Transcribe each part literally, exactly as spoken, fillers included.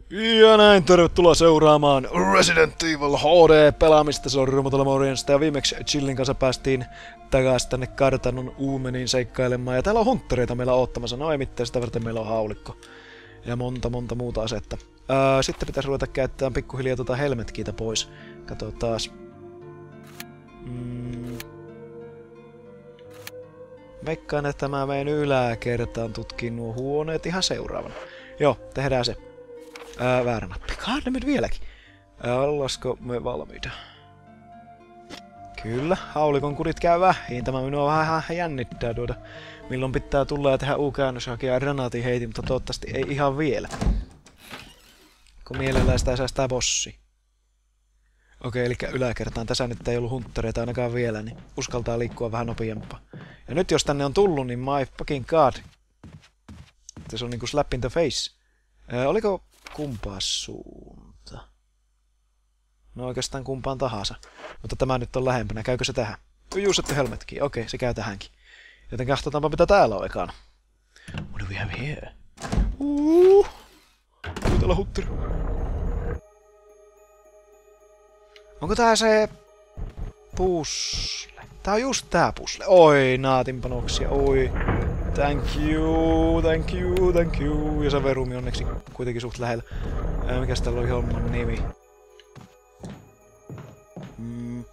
Ja näin, tervetuloa seuraamaan Resident Evil H D-pelaamista. Se on Rumotella morjesta ja viimeksi Chillin kanssa päästiin takaisin tänne kartanon uumeniin seikkailemaan. Ja täällä on hunttereita meillä oottamassa. No ei mitään, sitä varten meillä on haulikko. Ja monta monta muuta asetta. Öö, sitten pitäisi ruveta käyttämään pikkuhiljaa tuota helmetkiitä pois. Kato taas. Mm. Veikkaan, että mä menen yläkertaan tutkiin nuo huoneet ihan seuraavana. Joo, tehdään se. Ää, väärä nappi. Kahdemmet vieläkin. Ää, ollasko me valmiita? Kyllä, haulikon kurit käy vähiin. Tämä minua vähän jännittää tuoda. Milloin pitää tulla ja tehdä U-käännös ja hakea granaatin heitin, mutta toivottavasti ei ihan vielä. Kun mielellään sitä säästää bossi. Okei, eli yläkertaan. Tässä nyt ei ollut hunttereita ainakaan vielä, niin uskaltaa liikkua vähän nopeampaa. Ja nyt jos tänne on tullut, niin my fucking god. Se on niinku slap in the face. Ää, oliko kumpaa suunta? No oikeastaan kumpaan tahansa. Mutta tämä nyt on lähempänä. Käykö se tähän? Juu, sitten helmetkin. Okei, se käy tähänkin. Joten katsotaanpa mitä täällä on ekana. What do we have here? Uh, täällä hutteri. Onko tää se pusle? Tää on just tää pusle. Oi, naatinpanoksia. Oi. Thank you, thank you, thank you. Ja se verumi onneksi kuitenkin suht lähellä. Ää, mikäs täällä oli homman nimi? Mm.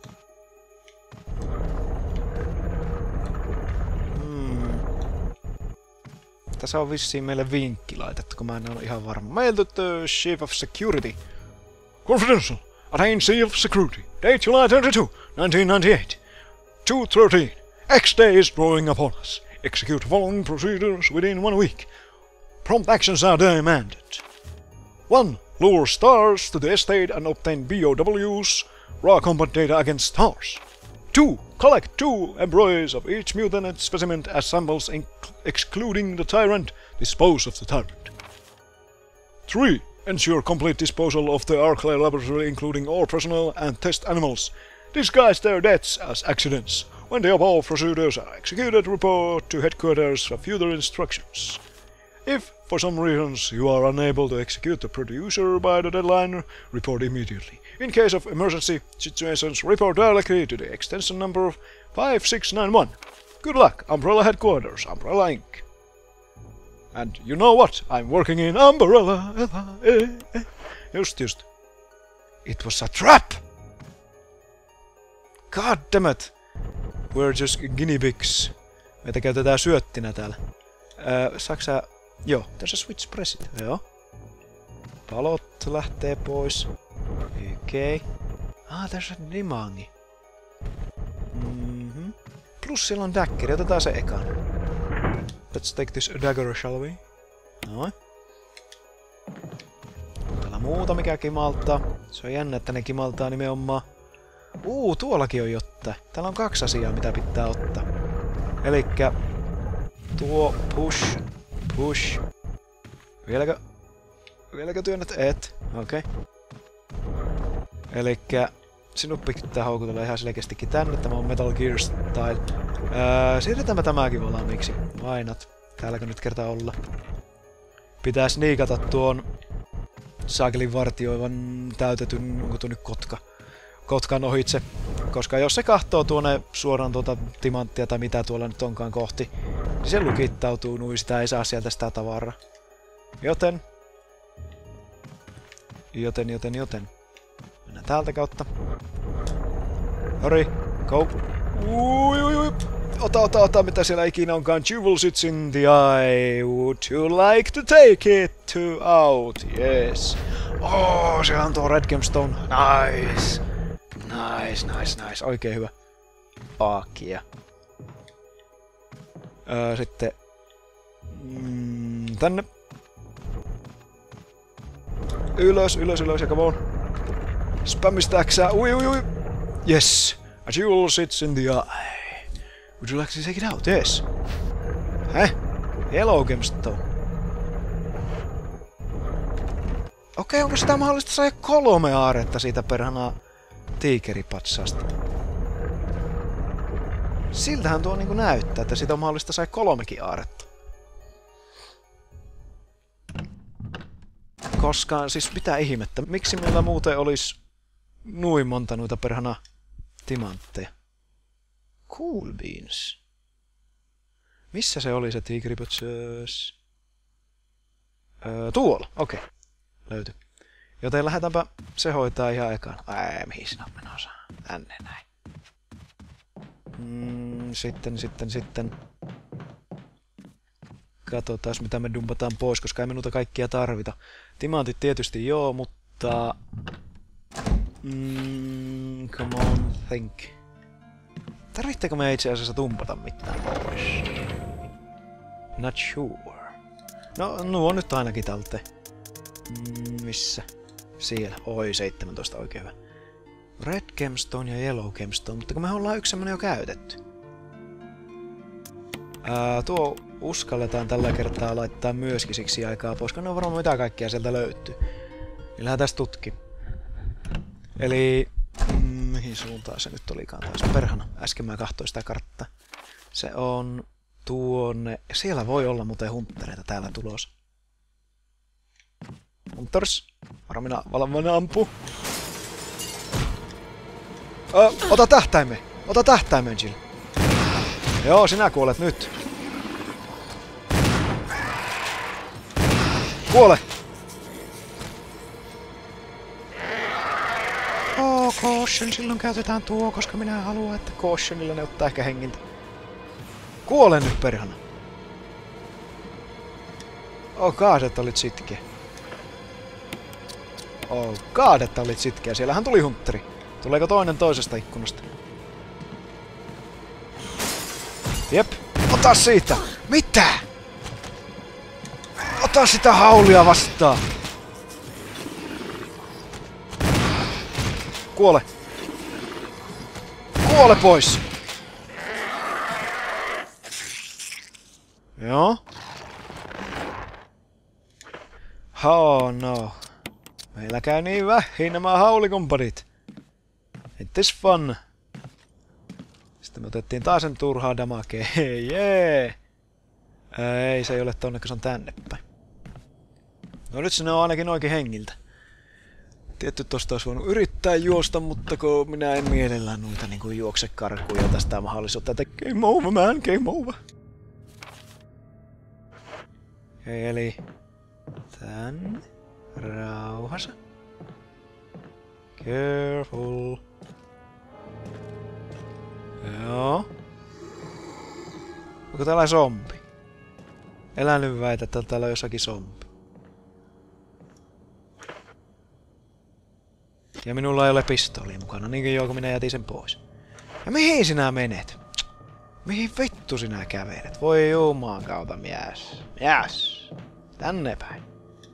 Mm. Tässä on vissiin meille vinkki laitettu, kun mä en ole ihan varma. Mail to the Chief of Security. Confidential. Attain Chief of Security. Date July twenty-second, nineteen ninety-eight. two thirteen. X-Day is drawing upon us. Execute following procedures within one week. Prompt actions are demanded. one. Lure stars to the estate and obtain B O Ws, raw combat data against stars. two. Collect two embryos of each mutant specimen as samples excluding the tyrant. Dispose of the tyrant. three. Ensure complete disposal of the Arclay laboratory including all personnel and test animals. Disguise their deaths as accidents. When the above procedures are executed, report to headquarters for further instructions. If, for some reasons, you are unable to execute the producer by the deadline, report immediately. In case of emergency situations, report directly to the extension number five six nine one. Good luck, Umbrella Headquarters, Umbrella Incorporated. And you know what? I'm working in Umbrella. Eh, eh. Just, just. It was a trap! God damn it! We're just guinea pigs. Meitä käytetään syöttinä täällä. Öö, Saksa... Joo, tässä switch pressit. Joo. Palot lähtee pois. Okei. Okay. Ah, tässä on dimangi. Mhm. Plus siellä on daggeri. Otetaan se ekaan. Let's take this dagger, shall we? Noin. Täällä on muuta mikä kimaltaa. Se on jännä, että ne kimaltaa nimenomaan. Uu, tuollakin on jotta. Täällä on kaksi asiaa, mitä pitää ottaa. Elikkä... Tuo push... Push... Vieläkö... Vieläkö työnnät? Et. Okei. Okay. Elikkä... Sinut pitää houkutella ihan selkeästikin tänne. Tämä on Metal Gear Style. Öö, siirretäänpä tämäkin valmiiksi. Ainat. Täälläkö nyt kertaa olla? Pitäis niikata tuon... Saakelin vartioivan täytetyn... Onko tuo nyt kotka? Kotkan ohitse, koska jos se kahtoo tuonne suoraan tuota timanttia tai mitä tuolla nyt onkaan kohti, niin se lukittautuu nui, sitä ei saa sieltä sitä tavaraa. Joten... Joten, joten, joten... Mennään täältä kautta. Hurry, go! Ui, ui, ui. Ota, ota, ota, mitä siellä ikinä onkaan. Jewel sits in the eye. Would you like to take it to out? Yes. Oh, siellä on tuo Red Gemstone. Nice. Nice, nice, nice. Oikein hyvä. Aakia. Öö, sitten... Mm, tänne. Ylös, ylös, ylös ja come on. Spammista äksää. Ui, ui, ui. Yes. A jewel sits in the eye. Would you like to take it out? Yes. Häh? Yellow gemstone. Okei, onko sitä mahdollista saada kolme aaretta siitä perhanaa tiikeripatsasta? Siltähän tuo niinku näyttää, että siitä on mahdollista saada kolmekin aaretta. Koska, siis mitä ihmettä, miksi meillä muuten olisi noin monta noita perhana timantteja? Cool beans. Missä se oli se tigeripötsös? Öö, tuolla, okei. Okay. Löytyi. Joten lähdetäänpä se hoitaa ihan ekaan. Ää, mihin sinä on menossa? Tänne näin. Mm, sitten, sitten, sitten. Katsotaan mitä me dumpataan pois, koska ei me noita kaikkia tarvita. Timantit tietysti joo, mutta... Mm, come on, think. Tarvitseeko me itse asiassa dumpata mitään pois? Not sure. No, nuo nyt ainakin talteen. Mm, missä? Siellä. Oi, seitsemäntoista oikein hyvä. Red gemstone ja yellow gemstone, mutta kun me ollaan yksi semmonen jo käytetty. Ää, tuo uskalletaan tällä kertaa laittaa myöskin siksi aikaa pois, kun ne on varmaan mitä kaikkea sieltä löytyy. Niin lähdetään tutki. Eli... Mm, mihin suuntaan se nyt olikaan taas? Perhana. Äsken mä katsoin sitä karttaa. Se on tuonne... Siellä voi olla muuten hunttereita täällä tulossa. Hunters. Varmina valvona ampuu. Ö, ota tähtäimen! Ota tähtäimen, Jill. Joo, sinä kuolet nyt. Kuole! Oh, caution, silloin käytetään tuo, koska minä haluan, että cautionilla ne ottaa ehkä hengiltä. Kuole nyt, perhana! Oh god, että olit sitkeä. Oh god, että olit sitkeä. Siellähän tuli huntteri. Tuleeko toinen toisesta ikkunasta? Jep. Ota siitä! Mitä? Ota sitä haulia vastaan! Kuole! Kuole pois! Joo. Oh no. Meillä käy niin vähin nämä haulikumpanit. It is fun. Sitten me otettiin taas sen turhaa damakea. Jee! Ei, se ei ole tonne, kun se on tänne päin. No nyt se on ainakin oikein hengiltä. Tietty tosta olisi voinut yrittää juosta, mutta kun minä en mielellään noita niin kuin juokse karkuja tästä mahdollisuutta, että game over man, game over. Okei, eli tänne. Rauhassa. Careful. Joo. Onko täällä zombi? Elän nyt väitä, että täällä on jossakin zombi. Ja minulla ei ole pistoolia mukana, niinkö joo, kun minä jätin sen pois. Ja mihin sinä menet? Mihin vittu sinä kävelet? Voi jumaan kautta mies. Mies. Tänne päin.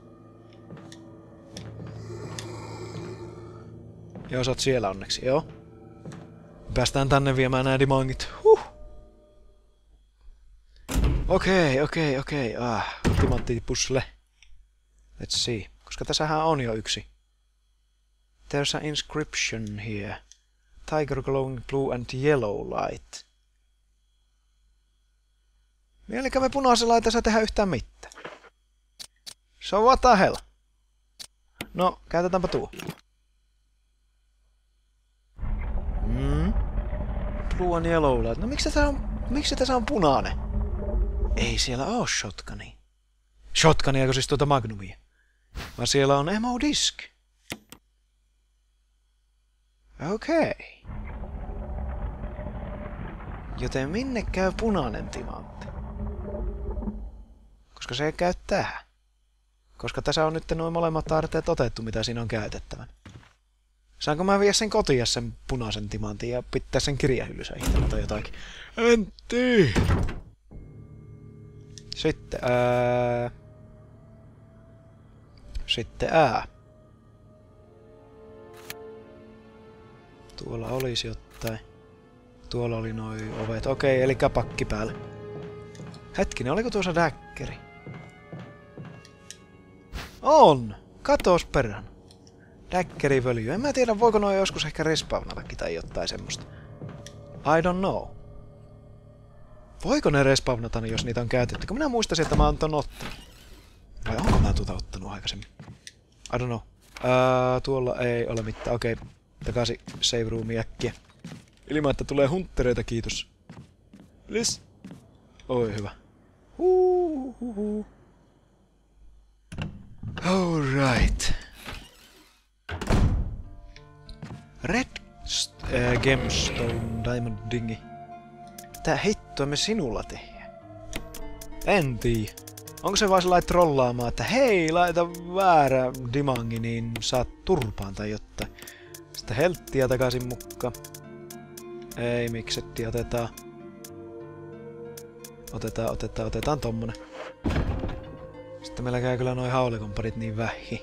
Joo, sä oot siellä onneksi, joo. Päästään tänne viemään nää dimangit. Huh. Okei, okei, okei. Ah, timanttipusle. Let's see. Koska tässähän on jo yksi. There's an inscription here. Tiger glowing blue and yellow light. Mielikä me punaisella ei tässä tehdä yhtään mitään. So what the hell? No, käytetäänpä tuo. Mm. Blue and yellow light. No miksi tässä on, miksi tässä on punainen? Ei siellä oo shotgunia. Shotgunia, kun siis tuota magnumia. Vaan siellä on ammo disk. Okei. Okay. Joten minne käy punainen timantti? Koska se ei käy tähän. Koska tässä on nyt noin molemmat tarteet otettu, mitä siinä on käytettävän. Saanko mä viedä sen kotiin sen punaisen timantin ja pitää sen kirjahyllyssä itsellä tai jotakin? En tiedä. Sitten ää... Sitten ää. Tuolla olisi jotain. Tuolla oli noi ovet. Okei, eli pakki päällä. Hetkinen, oliko tuossa däkkeri? On! Katos perään. Däkkerivöljy. En mä tiedä, voiko noi joskus ehkä respawnatakin tai jotain semmoista. I don't know. Voiko ne respawnata, jos niitä on käytetty? Kun minä muistasin, että mä oon ton ottanut. Vai onko mä tuota ottanut aikaisemmin? I don't know. Uh, tuolla ei ole mitään. Okei, okay. Takaisin save roomiin äkkiä. Ilman, että tulee hunttereita, kiitos. Please. Oi, hyvä. Huuhuhu. Alright. Red äh, Gemstone Diamond Dingi. Tää hittoa me sinulla tehdään. En tiedä. Onko se vaan sellainen trollaamaan, että hei, laita väärä dimangi, niin saat turpaan tai jotain. Sitten helttiä takaisin mukka. Ei, miksetti, otetaan. Otetaan, otetaan, otetaan tommonen. Sitten meillä käy kyllä noi haulikomparit niin vähi.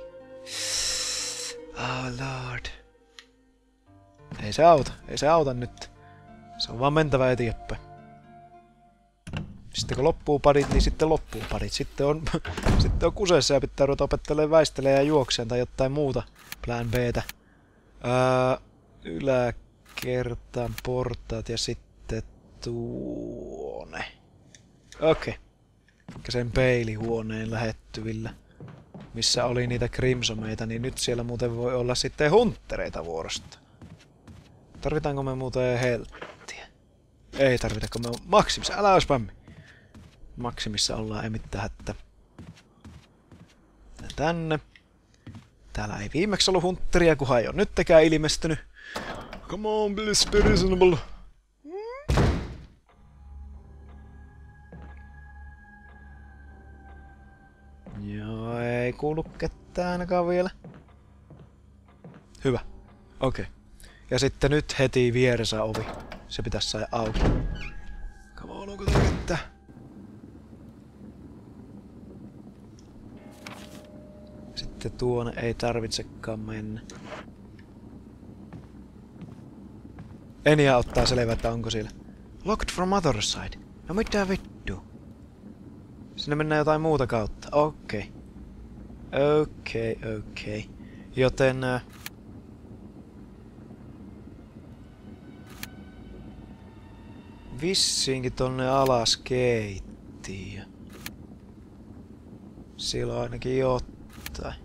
Oh lord. Ei se auta, ei se auta nyt. Se on vaan mentävä eteenpäin. Sitten kun loppuu padit, niin sitten loppuu padit. Sitten on, sitten on kuseessa ja pitää ruveta opettelemaan väistelemään ja juokseen tai jotain muuta. Plan B:tä. Öö, yläkertaan portaat ja sitten tuone. Okei. Okay. Sen peilihuoneen lähettyvillä. Missä oli niitä krimsomeita, niin nyt siellä muuten voi olla sitten hunttereita vuorosta. Tarvitaanko me muuten helttiä? Ei tarvita, kun me on maksimissa. Älä oo spammi. Maksimissa ollaan, ei mitään hättä. Tänne. Täällä ei viimeksi ollut huntteria, kunhan ei oo nyttekään ilmestynyt. Come on, please be reasonable. Joo, ei kuulu ketään ainakaan vielä. Hyvä. Okei. Okay. Ja sitten nyt heti vieressä ovi. Se pitäisi saada auki. Come on, onko tää ketään? Sitten tuonne ei tarvitsekaan mennä. Enia ottaa selvää, että onko siellä. Locked from other side. No mitä vittu? Sinne mennään jotain muuta kautta. Okei. Okay. Okei, okay, okei. Okay. Joten... Äh, vissiinkin tonne alas keittiö. Siellä on ainakin jotain.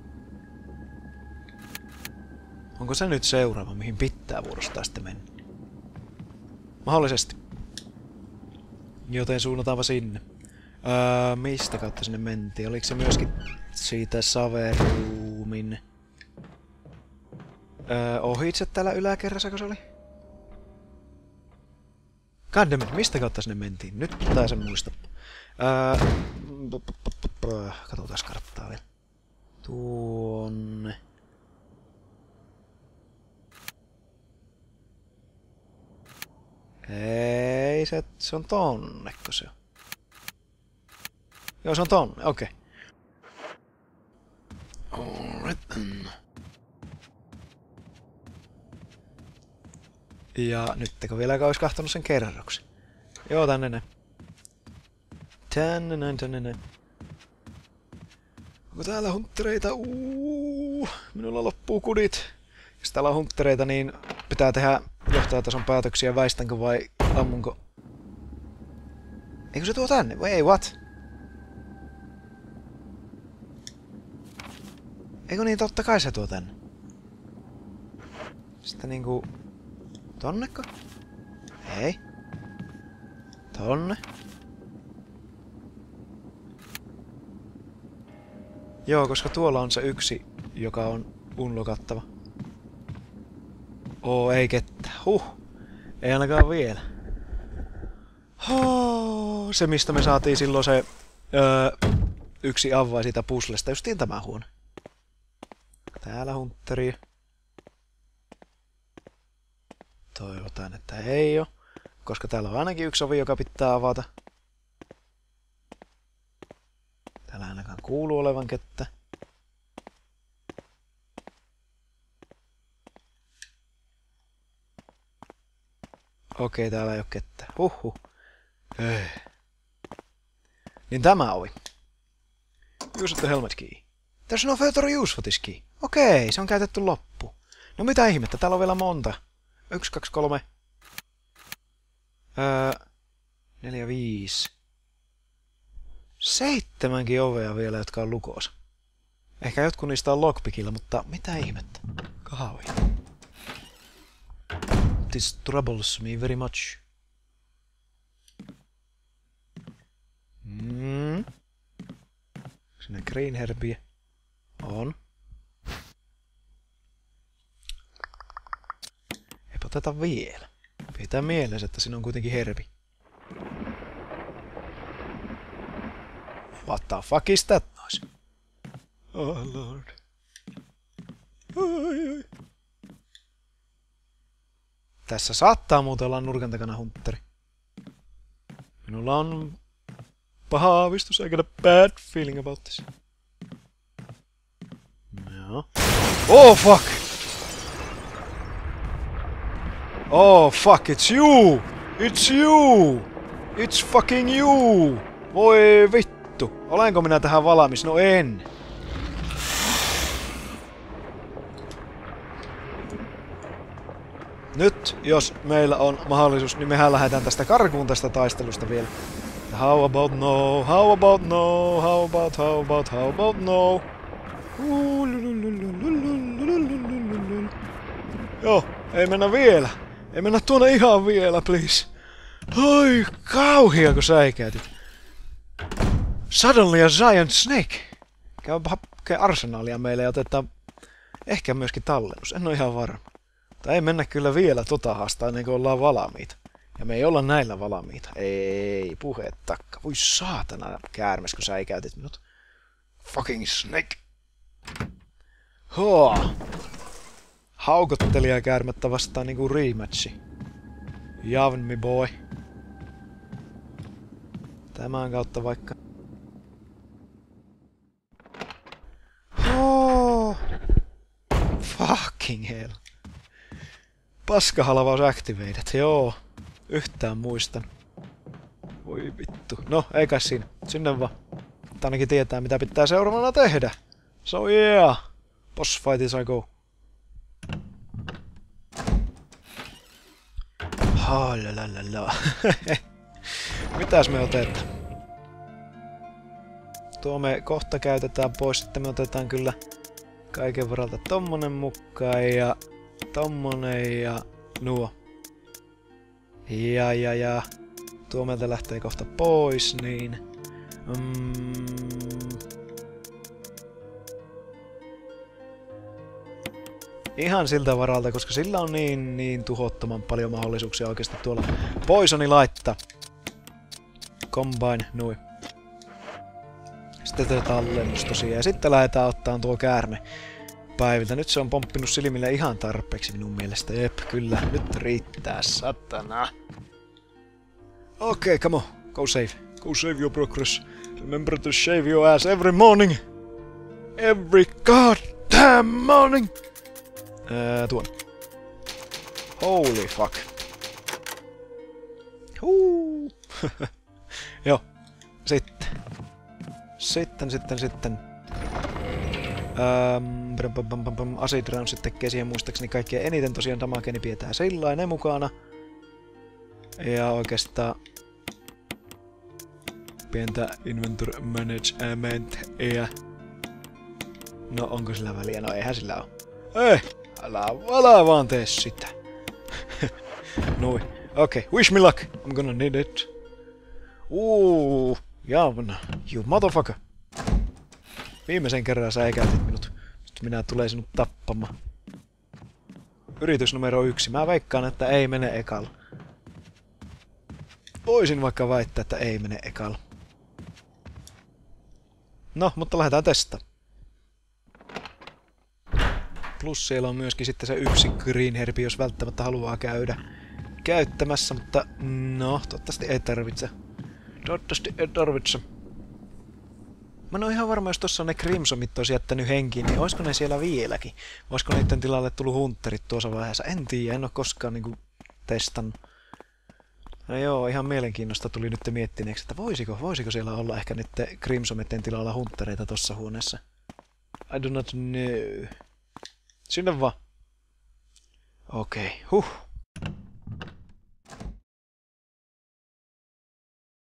Onko se nyt seuraava, mihin pitää vuorostaan sitten mennä? Mahdollisesti. Joten suunnataanpa sinne. Öö, mistä kautta sinne mentiin? Oliko se myöskin siitä Saveruumin öö, ohitse täällä yläkerrassa, kun se oli? Goddammit, mistä kautta sinne mentiin? Nyt tää sen muista. Öö, katsotaan karttaa vielä. Tuonne. Ei, se, se on tonnekko se on. Joo, se on tonne, okei. Okay. Ja nyt kun vieläkään olisi kahtonut sen kerroksen. Joo, tänne näin. Tänne näin, tänne näin. Onko täällä hunttereita? Uuu, minulla loppuu kudit. Jos täällä on hunttereita, niin pitää tehdä johtajatason päätöksiä, väistänkö vai ammunko. Eikö se tuo tänne? Ei, what? Eikö niin, totta kai se tuo tänne. Sitten niinku... Tonneko? Ei. Tonne. Joo, koska tuolla on se yksi, joka on unlokattava. Oo, ei kettä. Huh. Ei ainakaan vielä. Oh, se mistä me saatiin silloin se öö, yksi avaa siitä puslesta, justiin tämä huone. Täällä huntteri. Toivotaan, että ei oo. Koska täällä on ainakin yksi ovi, joka pitää avata. Täällä ainakaan kuuluu olevan kettä. Okei, täällä ei oo kettä. Huhhuh. Ei. Niin tämä ovi. Use the helmet key. There's no further use for this key. Okei, se on käytetty loppu. No mitä ihmettä, täällä on vielä monta. Yksi, kaksi, kolme. Öö, neljä, viisi. Seitsemänkin ovea vielä, jotka on lukossa. Ehkä jotkut niistä on lockpickilla, mutta mitä ihmettä? Kahvia. This troubles me very much. Mm. Sinne green herbiä. On. Eipä oteta vielä. Pitää mielessä, että siinä on kuitenkin herbi. What the fuck is that noise? Oh lord. Ai, ai. Tässä saattaa muuten olla nurkan takana huntteri. Minulla on paha aavistus, I got a bad feeling about this. Joo. Oh fuck! Oh fuck, it's you! It's you! It's fucking you! Voi vittu! Olenko minä tähän valmis? No en! Nyt, jos meillä on mahdollisuus, niin mehän lähdetään tästä karkuun tästä taistelusta vielä. How about no? How about no? How about, how about, how about no? Joo, ei mennä vielä. Ei mennä tuonne ihan vielä, please. Oi, kauhia kun säikäytit. Suddenly a giant snake. Käypä hakkeen arsenaalia meille ja otetaan ehkä myöskin tallennus. En ole ihan varma. Tai ei mennä kyllä vielä tota haastaa ennen kuin ollaan valmiita. Ja me ei olla näillä valmiita. Ei, puheet takka. Voi saatana käärmes, kun säikäytit minut. Fucking snake. Hoa. Haukottelija käärmettä vastaan niinku rematchi. Javn me boy. Tämän kautta vaikka. Oh. Fucking hell. Paskahalvaus activated, joo. Yhtään muistan. Voi vittu. No, ei kai siinä. Sinne vaan. Mutta ainakin tietää mitä pitää seuraavana tehdä. So yeah. Boss fight is I go. Halalalala. Mitäs me otetaan? Tuo me kohta käytetään pois. Sitten me otetaan kyllä kaiken varalta tommonen mukaan ja tommonen ja nuo. Ja ja ja. Tuo meiltä lähtee kohta pois, niin... Mm. Ihan siltä varalta, koska sillä on niin, niin tuhottoman paljon mahdollisuuksia oikeasti tuolla poisoni laittaa. Combine, nui. Sitten tätä tallennus tosiaan. Ja sitten lähdetään ottaan tuo käärme päiviltä. Nyt se on pomppinut silmille ihan tarpeeksi minun mielestä. Jep, kyllä. Nyt riittää, satana. Okei, okay, come on. Go save. Go save your progress. Remember to shave your ass every morning. Every goddamn morning. Öö, tuon. Holy fuck. Huu. Joo. Sitten. Sitten, sitten, sitten. Ähm, Acid Roundsit tekee siihen muistaakseni kaikkien eniten tosiaan damageni pidetään sellainen mukana. Ja oikeastaan pientä inventory management ja... No onko sillä väliä? No eihän sillä oo. Ei! Älä, älä vaan tee sitä. Noi. Okei, okay. Wish me luck. I'm gonna need it. Uuu, Javna. You motherfucker. Viimeisen kerran sä eikäytit minut. Nyt minä tulen sinut tappamaan. Yritys numero yksi. Mä veikkaan, että ei mene ekalla. Voisin vaikka väittää, että ei mene ekalla. No, mutta lähdetään testaamaan. Plus siellä on myöskin sitten se yksi green herbi, jos välttämättä haluaa käydä käyttämässä, mutta no, toivottavasti ei tarvitse. Toivottavasti ei tarvitse. Mä en oo ihan varma, jos tossa on ne Crimsonit olisi jättänyt henkiin, niin olisiko ne siellä vieläkin? Olisiko niiden tilalle tullut hunterit tuossa vaiheessa? En tiedä, en oo koskaan niinku testannut. No joo, ihan mielenkiinnosta tuli nyt miettineeksi, että voisiko, voisiko siellä olla ehkä niiden Crimsonitten tilalla huntereita tossa huoneessa? I do not know. Sinne vaan. Okei, okay. Huh.